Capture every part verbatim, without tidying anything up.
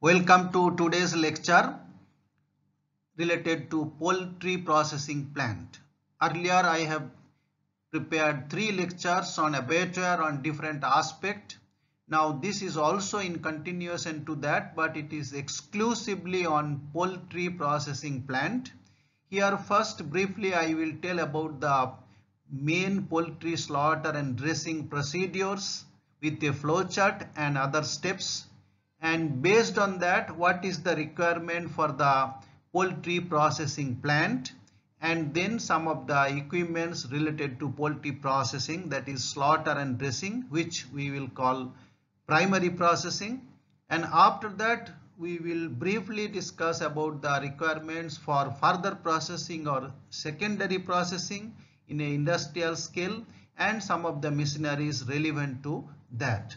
Welcome to today's lecture related to poultry processing plant. Earlier I have prepared three lectures on abattoir on different aspects. Now this is also in continuation to that, but it is exclusively on poultry processing plant. Here first briefly I will tell about the main poultry slaughter and dressing procedures with a flowchart and other steps. And based on that, what is the requirement for the poultry processing plant, and then some of the equipments related to poultry processing, that is slaughter and dressing, which we will call primary processing. And after that we will briefly discuss about the requirements for further processing or secondary processing in an industrial scale and some of the machineries relevant to that.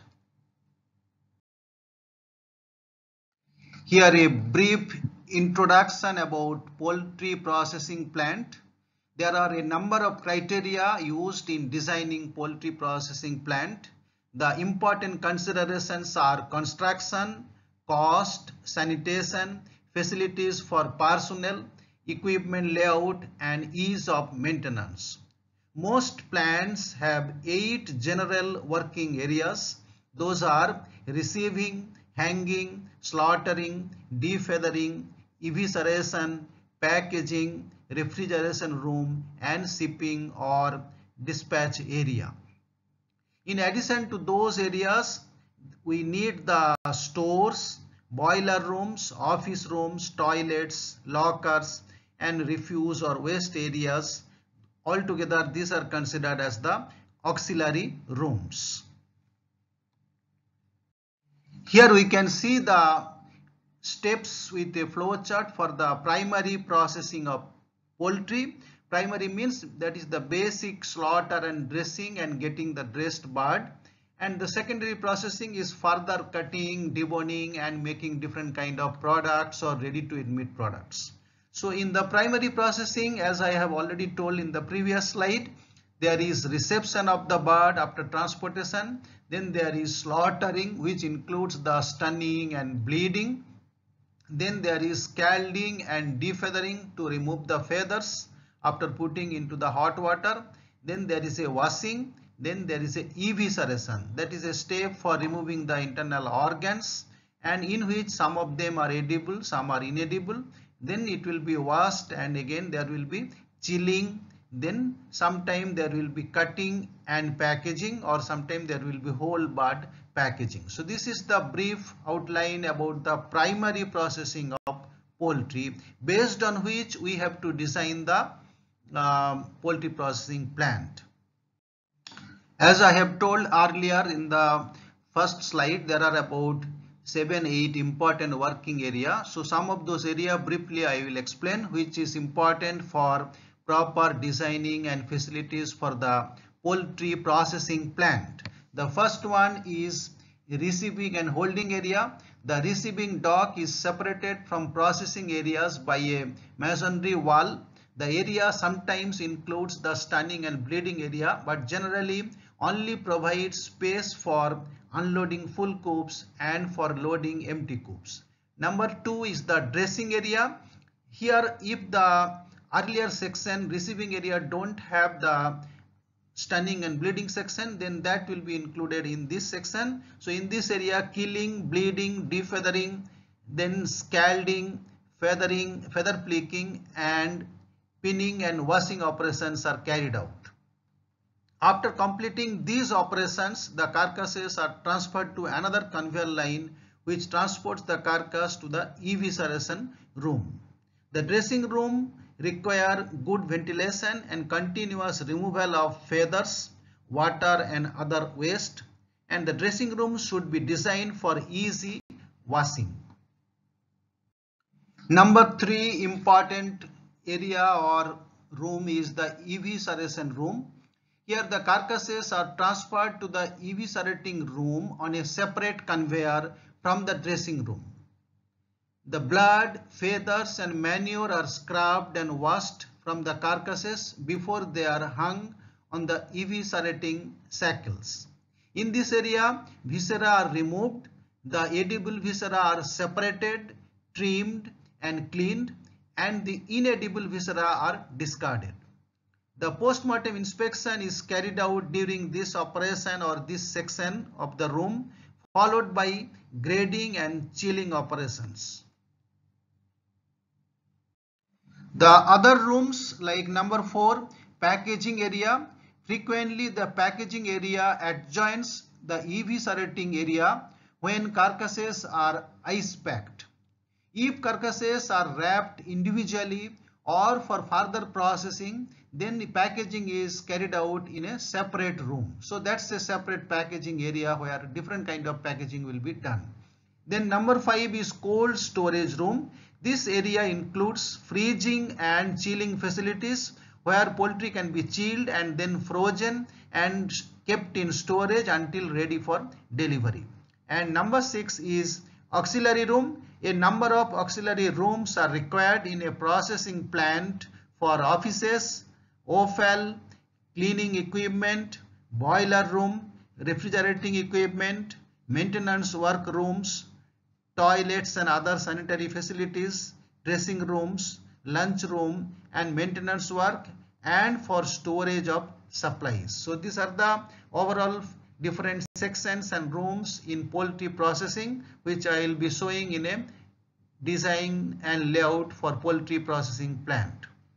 Here a brief introduction about poultry processing plant. There are a number of criteria used in designing poultry processing plant. The important considerations are construction, cost, sanitation, facilities for personnel, equipment layout, and ease of maintenance. Most plants have eight general working areas. Those are receiving, hanging, slaughtering, defeathering, evisceration, packaging, refrigeration room, and shipping or dispatch area. In addition to those areas, we need the stores, boiler rooms, office rooms, toilets, lockers, and refuse or waste areas. Altogether, these are considered as the auxiliary rooms. Here we can see the steps with a flow chart for the primary processing of poultry. Primary means that is the basic slaughter and dressing and getting the dressed bird. And the secondary processing is further cutting, deboning, and making different kind of products or ready to eat meat products. So in the primary processing, as I have already told in the previous slide, there is reception of the bird after transportation. Then there is slaughtering, which includes the stunning and bleeding. Then there is scalding and defeathering to remove the feathers after putting into the hot water. Then there is a washing. Then there is a evisceration. That is a step for removing the internal organs, and in which some of them are edible, some are inedible. Then it will be washed, and again there will be chilling. Then sometime there will be cutting and packaging, or sometime there will be whole bird packaging. So this is the brief outline about the primary processing of poultry, based on which we have to design the um, poultry processing plant. As I have told earlier in the first slide, there are about seven eight important working area. So some of those area briefly I will explain, which is important for proper designing and facilities for the poultry processing plant. The first one is receiving and holding area. The receiving dock is separated from processing areas by a masonry wall. The area sometimes includes the stunning and bleeding area, but generally only provides space for unloading full coops and for loading empty coops. Number two is the dressing area. Here, if the earlier section receiving area don't have the stunning and bleeding section, then that will be included in this section. So in this area, killing, bleeding, defeathering, then scalding, feathering, feather flicking, and pinning and washing operations are carried out. After completing these operations, the carcasses are transferred to another conveyor line, which transports the carcass to the evisceration room. The dressing room require good ventilation and continuous removal of feathers, water, and other waste, and the dressing room should be designed for easy washing. Number three important area or room is the evisceration room. Here the carcasses are transferred to the eviscerating room on a separate conveyor from the dressing room. The blood, feathers, and manure are scrubbed and washed from the carcasses before they are hung on the eviscerating shackles. In this area, viscera are removed, The edible viscera are separated, trimmed and cleaned, and the inedible viscera are discarded. The post-mortem inspection is carried out during this operation or this section of the room, followed by grading and chilling operations. The other rooms, like number four, packaging area. Frequently the packaging area adjoins the E V sorting area when carcasses are ice packed. If carcasses are wrapped individually or for further processing, then the packaging is carried out in a separate room. So that's a separate packaging area where different kind of packaging will be done. Then number five is cold storage room. This area includes freezing and chilling facilities where poultry can be chilled and then frozen and kept in storage until ready for delivery. And number six is auxiliary room. A number of auxiliary rooms are required in a processing plant for offices, offal, cleaning equipment, boiler room, refrigerating equipment, maintenance work rooms, toilets and other sanitary facilities, dressing rooms, lunch room and maintenance work, and for storage of supplies. So these are the overall different sections and rooms in poultry processing, which I will be showing in a design and layout for poultry processing plant.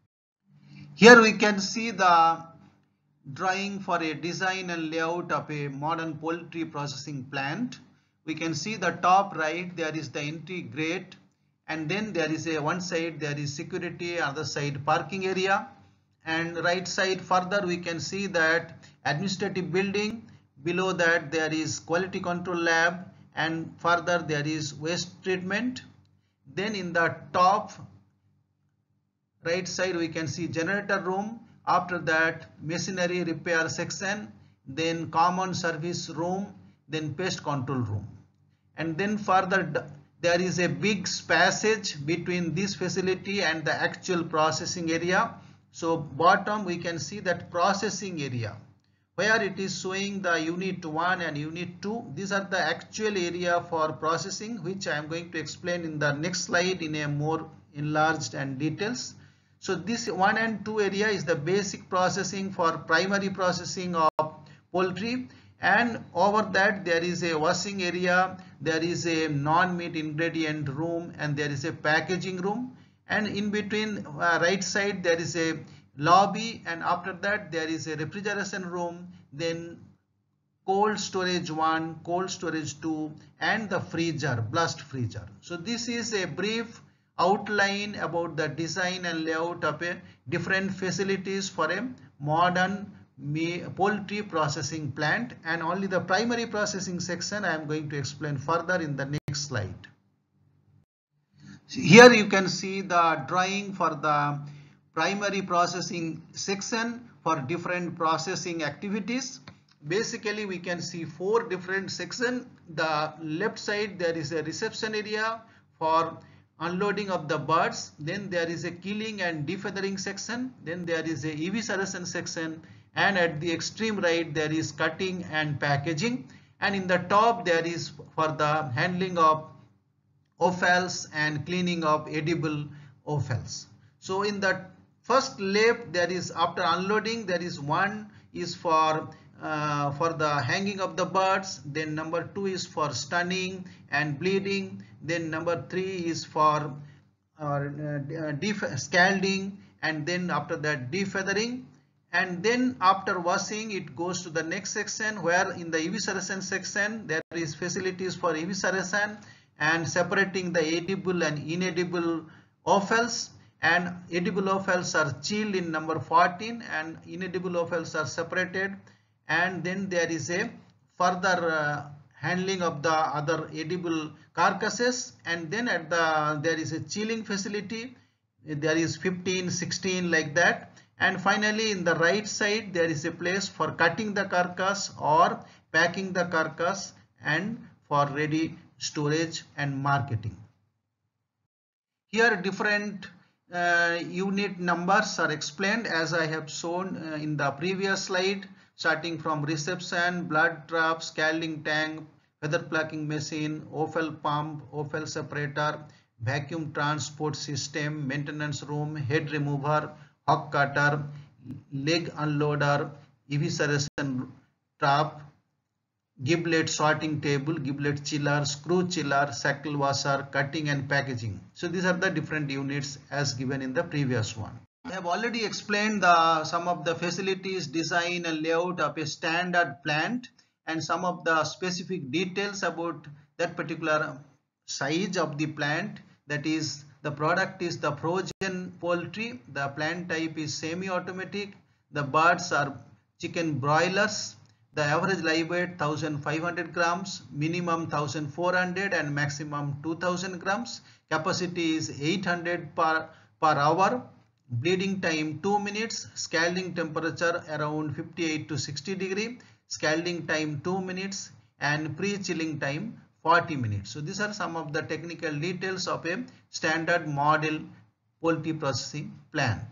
Here we can see the drawing for a design and layout of a modern poultry processing plant. We can see the top right, there is the entry gate, and then there is a one side there is security, other side parking area, and right side further we can see that administrative building. Below that there is quality control lab, and further there is waste treatment. Then in the top right side we can see generator room, after that machinery repair section, then common service room, then pest control room. And then further there is a big passage between this facility and the actual processing area. So bottom we can see that processing area, where it is showing the unit one and unit two. These are the actual area for processing, which I am going to explain in the next slide in a more enlarged and details. So this one and two area is the basic processing for primary processing of poultry, and over that there is a washing area, there is a non-meat ingredient room, and there is a packaging room, and in between uh, right side there is a lobby, and after that there is a refrigeration room, then cold storage one, cold storage two, and the freezer, blast freezer. So this is a brief outline about the design and layout of a different facilities for a modern poultry processing plant, and only the primary processing section I am going to explain further in the next slide. Here you can see the drawing for the primary processing section for different processing activities. Basically we can see four different sections. The left side there is a reception area for unloading of the birds, then there is a killing and defeathering section, then there is a evisceration section, and at the extreme right there is cutting and packaging, and in the top there is for the handling of offals and cleaning of edible offals. So in the first left there is, after unloading, there is one is for uh, for the hanging of the birds, then number two is for stunning and bleeding, then number three is for uh, scalding, and then after that defeathering, and then after washing it goes to the next section, where in the evisceration section there is facilities for evisceration and separating the edible and inedible offals, and edible offals are chilled in number fourteen and inedible offals are separated, and then there is a further uh, handling of the other edible carcasses, and then at the there is a chilling facility, there is fifteen, sixteen like that, and finally in the right side there is a place for cutting the carcass or packing the carcass and for ready storage and marketing. Here different uh, unit numbers are explained as I have shown uh, in the previous slide, starting from reception, blood trap, scalding tank, feather plucking machine, offal pump, offal separator, vacuum transport system, maintenance room, head remover, hog cutter, leg unloader, evisceration trap, giblet sorting table, giblet chiller, screw chiller, shackle washer, cutting and packaging. So these are the different units as given in the previous one. I have already explained the some of the facilities, design and layout of a standard plant and some of the specific details about that particular size of the plant. That is, the product is the frozen poultry, the plant type is semi-automatic, the birds are chicken broilers, the average live weight one thousand five hundred grams, minimum one thousand four hundred and maximum two thousand grams. Capacity is eight hundred per, per hour. Bleeding time two minutes. Scalding temperature around fifty-eight to sixty degree. Scalding time two minutes and pre-chilling time forty minutes. So these are some of the technical details of a standard model poultry processing plant.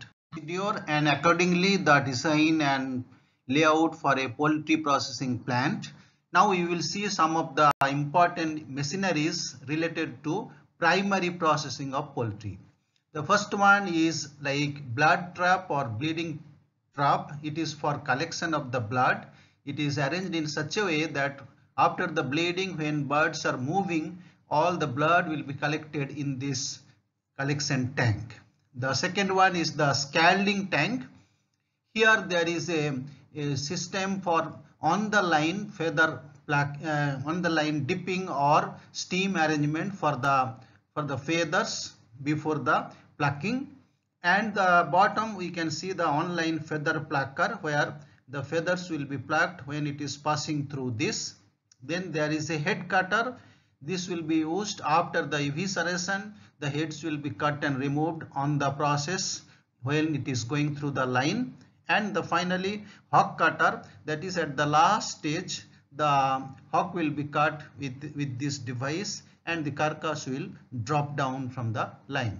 And accordingly the design and layout for a poultry processing plant. Now we will see some of the important machineries related to primary processing of poultry. The first one is like blood trap or bleeding trap. It is for collection of the blood. It is arranged in such a way that after the bleeding, when birds are moving, all the blood will be collected in this collection tank. The second one is the scalding tank. Here there is a, a system for on the line feather uh, on the line dipping or steam arrangement for the for the feathers before the plucking, and the bottom we can see the online feather plucker where the feathers will be plucked when it is passing through this. Then there is a head cutter. This will be used after the evisceration. The heads will be cut and removed on the process when it is going through the line. And the finally hog cutter, that is at the last stage. The hog will be cut with, with this device and the carcass will drop down from the line.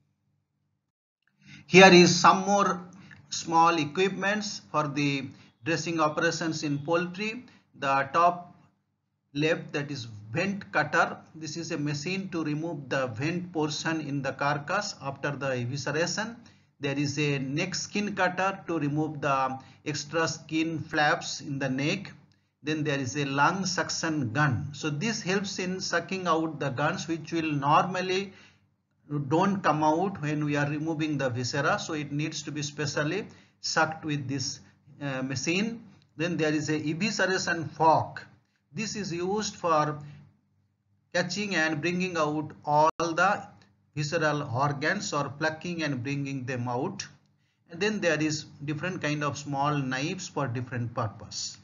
Here is some more small equipments for the dressing operations in poultry. The top left, that is vent cutter. This is a machine to remove the vent portion in the carcass after the evisceration. There is a neck skin cutter to remove the extra skin flaps in the neck. Then there is a lung suction gun. So this helps in sucking out the guns which will normally don't come out when we are removing the viscera. So it needs to be specially sucked with this uh, machine. Then there is a evisceration fork. This is used for catching and bringing out all the visceral organs or plucking and bringing them out. And then there is different kind of small knives for different purpose.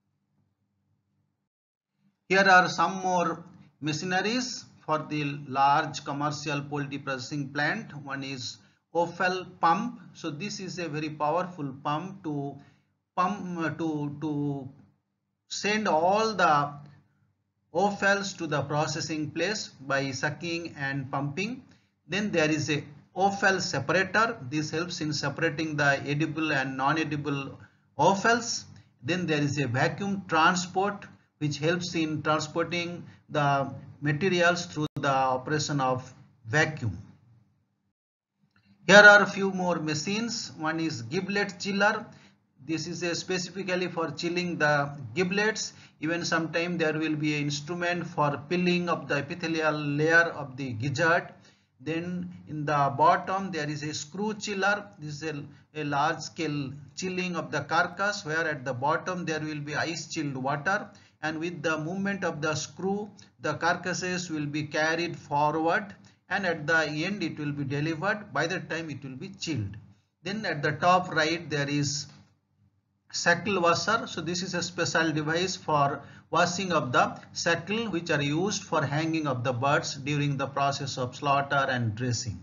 Here are some more machineries for the large commercial poultry processing plant. One is offal pump. So this is a very powerful pump to pump to to send all the offals to the processing place by sucking and pumping. Then there is a offal separator. This helps in separating the edible and non-edible offals. Then there is a vacuum transport which helps in transporting the materials through the operation of vacuum. Here are a few more machines. One is giblet chiller. This is a specifically for chilling the giblets. Even sometime there will be an instrument for peeling of the epithelial layer of the gizzard. Then in the bottom there is a screw chiller. This is a, a large scale chilling of the carcass, where at the bottom there will be ice chilled water, and with the movement of the screw the carcasses will be carried forward, and at the end it will be delivered. By the time it will be chilled. Then at the top right there is shackle washer. So this is a special device for washing of the shackle which are used for hanging of the birds during the process of slaughter and dressing.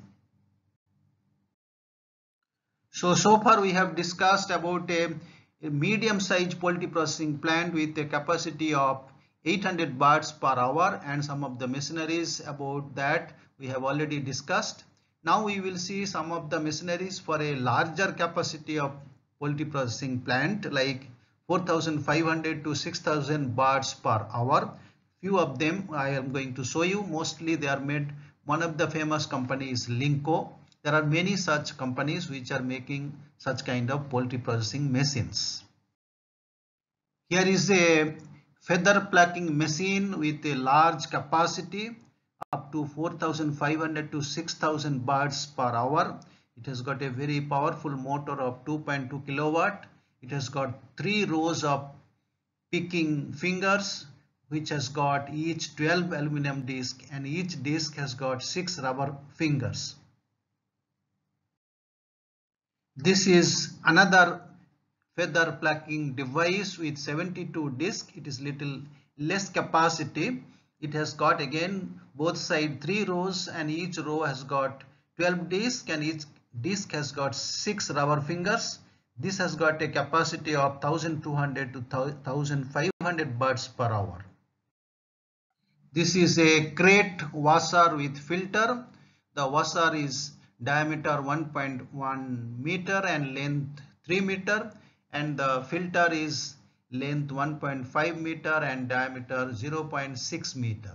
So, so far we have discussed about a, a medium sized poultry processing plant with a capacity of eight hundred birds per hour, and some of the machineries about that we have already discussed. Now we will see some of the machineries for a larger capacity of poultry processing plant, like four thousand five hundred to six thousand birds per hour. Few of them I am going to show you. Mostly they are made, one of the famous company is Linko. There are many such companies which are making such kind of poultry processing machines. Here is a feather plucking machine with a large capacity up to four thousand five hundred to six thousand birds per hour. It has got a very powerful motor of two point two kilowatt. It has got three rows of picking fingers which has got each twelve aluminum disc, and each disc has got six rubber fingers. This is another feather plucking device with seventy-two discs. It is little less capacity. It has got again both side three rows, and each row has got twelve discs, and each disc has got six rubber fingers. This has got a capacity of one thousand two hundred to one thousand five hundred birds per hour. This is a crate washer with filter. The washer is diameter one point one meter and length three meter, and the filter is length one point five meter and diameter zero point six meter.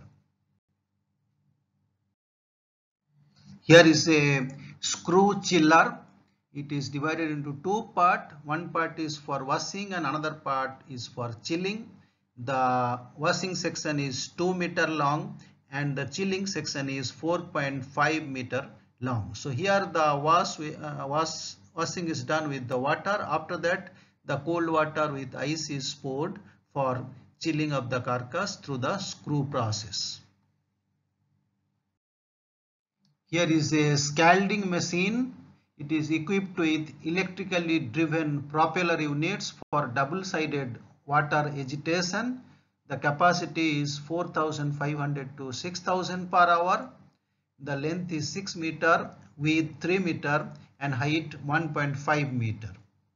Here is a screw chiller. It is divided into two parts. One part is for washing and another part is for chilling. The washing section is two meter long and the chilling section is four point five meter long. So here the wash, uh, wash washing is done with the water. After that, the cold water with ice is poured for chilling of the carcass through the screw process. Here is a scalding machine. It is equipped with electrically driven propeller units for double-sided water agitation. The capacity is four thousand five hundred to six thousand per hour. The length is six meter, width three meter and height one point five meter.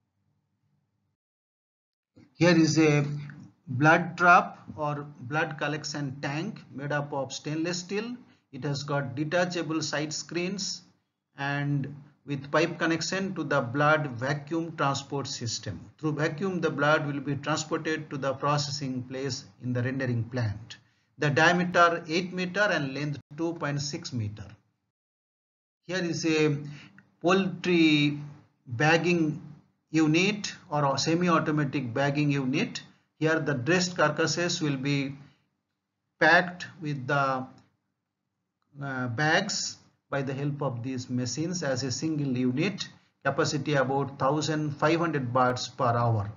Here is a blood trap or blood collection tank made up of stainless steel. It has got detachable side screens and with pipe connection to the blood vacuum transport system. Through vacuum, the blood will be transported to the processing place in the rendering plant. The diameter eight meter and length two point six meter. Here is a poultry bagging unit or a semi-automatic bagging unit. Here the dressed carcasses will be packed with the uh, bags by the help of these machines as a single unit, capacity about one thousand five hundred birds per hour.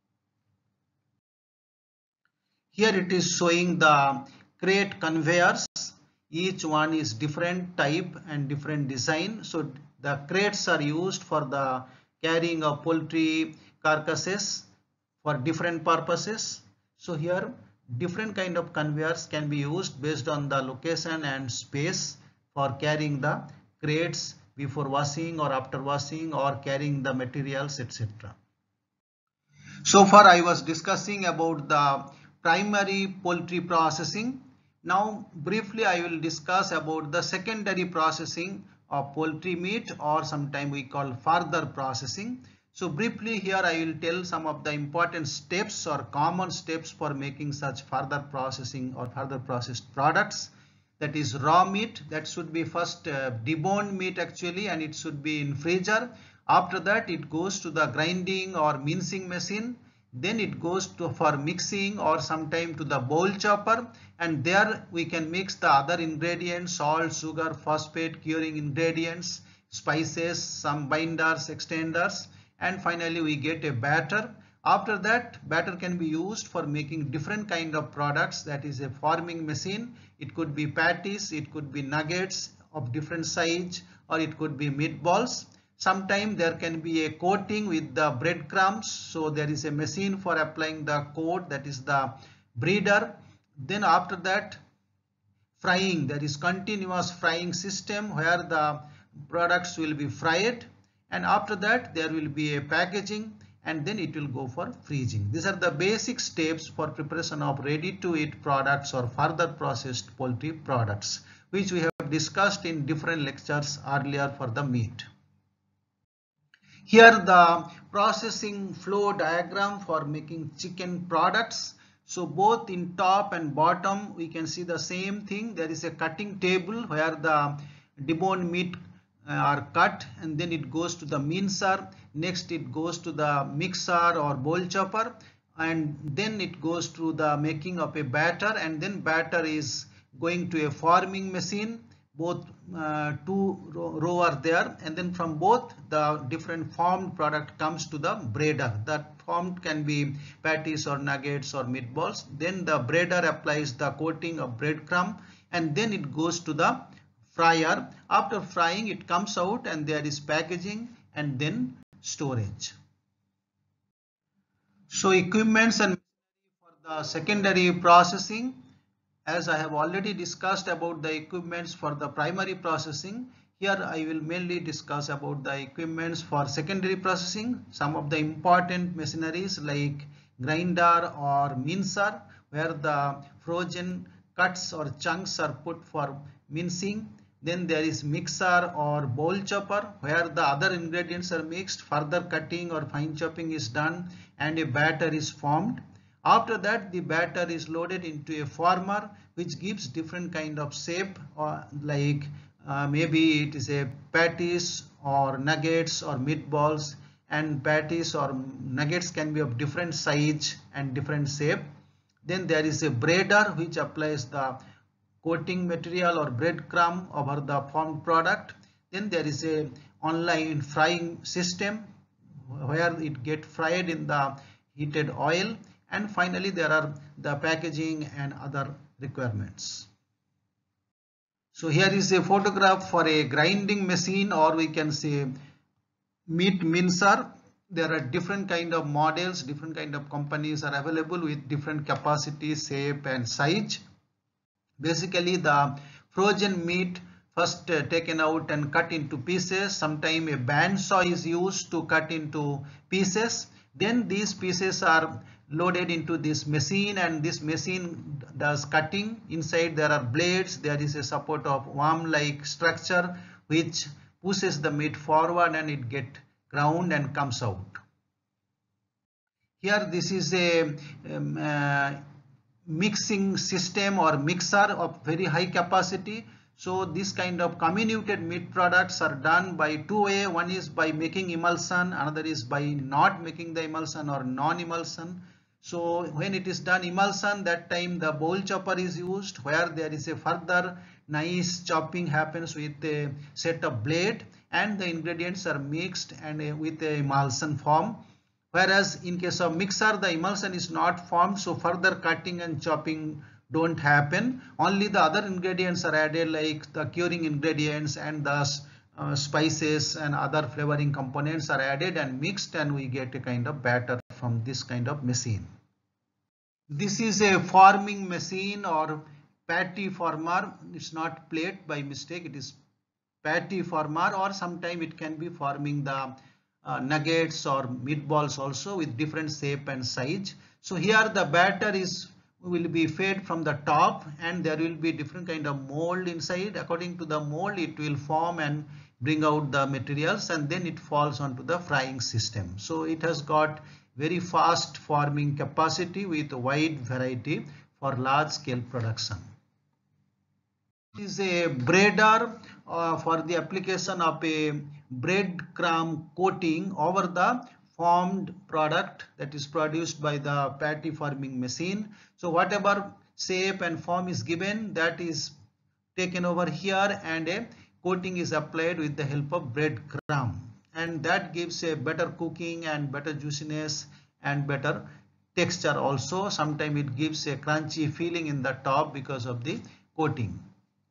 Here it is showing the crate conveyors. Each one is different type and different design. So the crates are used for the carrying of poultry carcasses for different purposes. So here different kind of conveyors can be used based on the location and space for carrying the crates before washing or after washing or carrying the materials, et cetera. So far I was discussing about the primary poultry processing. Now briefly I will discuss about the secondary processing of poultry meat, or sometimes we call further processing. So briefly here I will tell some of the important steps or common steps for making such further processing or further processed products. That is raw meat, that should be first uh, deboned meat actually, and it should be in freezer. After that it goes to the grinding or mincing machine. Then it goes to for mixing or sometime to the bowl chopper, and there we can mix the other ingredients, salt, sugar, phosphate, curing ingredients, spices, some binders, extenders, and finally we get a batter. After that, batter can be used for making different kind of products. That is a forming machine. It could be patties, it could be nuggets of different size, or it could be meatballs. Sometimes there can be a coating with the breadcrumbs. So there is a machine for applying the coat, that is the breeder. Then after that, frying, there is continuous frying system where the products will be fried, and after that there will be a packaging, and then it will go for freezing. These are the basic steps for preparation of ready to eat products or further processed poultry products, which we have discussed in different lectures earlier for the meat. Here the processing flow diagram for making chicken products. So both in top and bottom we can see the same thing. There is a cutting table where the deboned meat uh, are cut, and then it goes to the mincer. Next it goes to the mixer or bowl chopper, and then it goes to the making of a batter, and then batter is going to a forming machine. Both uh, two row, row are there, and then from both the different formed product comes to the breader. That formed can be patties or nuggets or meatballs. Then the breader applies the coating of breadcrumb, and then it goes to the fryer. After frying, it comes out, and there is packaging and then storage. So equipments and for the secondary processing. As I have already discussed about the equipments for the primary processing, here I will mainly discuss about the equipments for secondary processing. Some of the important machineries like grinder or mincer, where the frozen cuts or chunks are put for mincing. Then there is mixer or bowl chopper, where the other ingredients are mixed, further cutting or fine chopping is done, and a batter is formed. After that, the batter is loaded into a former, which gives different kind of shape, or like uh, maybe it is a patties or nuggets or meatballs, and patties or nuggets can be of different size and different shape. Then there is a breader which applies the coating material or breadcrumb over the formed product. Then there is a online frying system where it get fried in the heated oil. And finally, there are the packaging and other requirements. So here is a photograph for a grinding machine, or we can say meat mincer. There are different kind of models, different kind of companies are available with different capacity, shape and size. Basically, the frozen meat first uh, taken out and cut into pieces. Sometimes a bandsaw is used to cut into pieces. Then these pieces are loaded into this machine, and this machine does cutting. Inside there are blades. There is a support of worm like structure which pushes the meat forward, and it get ground and comes out. Here this is a um, uh, mixing system or mixer of very high capacity. So this kind of comminuted meat products are done by two way. One is by making emulsion, another is by not making the emulsion or non-emulsion. So when it is done emulsion, that time the bowl chopper is used, where there is a further nice chopping happens with a set of blade, and the ingredients are mixed and with a emulsion form. Whereas in case of mixer, the emulsion is not formed, so further cutting and chopping don't happen. Only the other ingredients are added, like the curing ingredients and the uh, spices and other flavoring components are added and mixed, and we get a kind of batter from this kind of machine. This is a forming machine or patty former. It's not plate by mistake, it is patty former, or sometime it can be forming the uh, nuggets or meatballs also with different shape and size. So here the batter is will be fed from the top, and there will be different kind of mold inside. According to the mold, it will form and bring out the materials, and then it falls onto the frying system. So it has got very fast forming capacity with wide variety for large scale production. It is a breader uh, for the application of a breadcrumb coating over the formed product that is produced by the patty forming machine. So whatever shape and form is given, that is taken over here, and a coating is applied with the help of breadcrumb, and that gives a better cooking and better juiciness and better texture also. Sometimes it gives a crunchy feeling in the top because of the coating.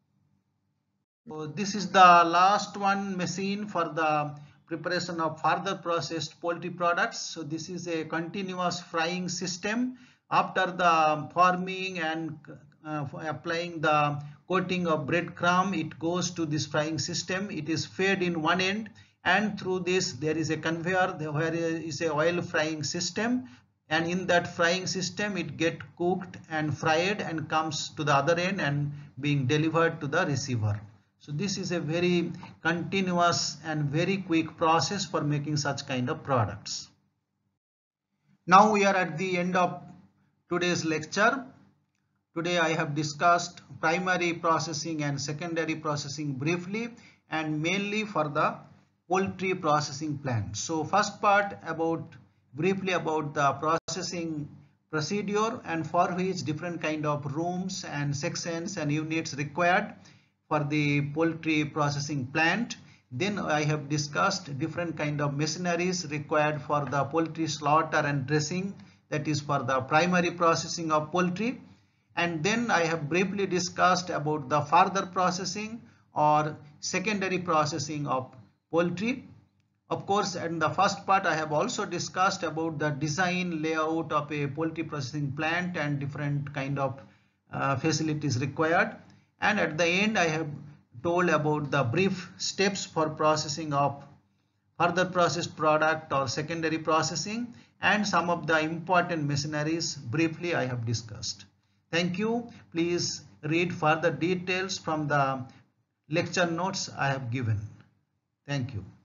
So this is the last one machine for the preparation of further processed poultry products. So this is a continuous frying system. After the forming and uh, applying the coating of breadcrumb, it goes to this frying system. It is fed in one end, and through this there is a conveyor where is a oil frying system, and in that frying system it get cooked and fried and comes to the other end and being delivered to the receiver. So this is a very continuous and very quick process for making such kind of products. Now we are at the end of today's lecture. Today I have discussed primary processing and secondary processing briefly and mainly for the poultry processing plant. So first part about briefly about the processing procedure and for which different kind of rooms and sections and units required for the poultry processing plant. Then I have discussed different kind of machineries required for the poultry slaughter and dressing, that is for the primary processing of poultry. And then I have briefly discussed about the further processing or secondary processing of poultry. Of course, in the first part I have also discussed about the design layout of a poultry processing plant and different kind of uh, facilities required. And at the end I have told about the brief steps for processing of further processed product or secondary processing, and some of the important machineries briefly I have discussed. Thank you. Please read further details from the lecture notes I have given. Thank you.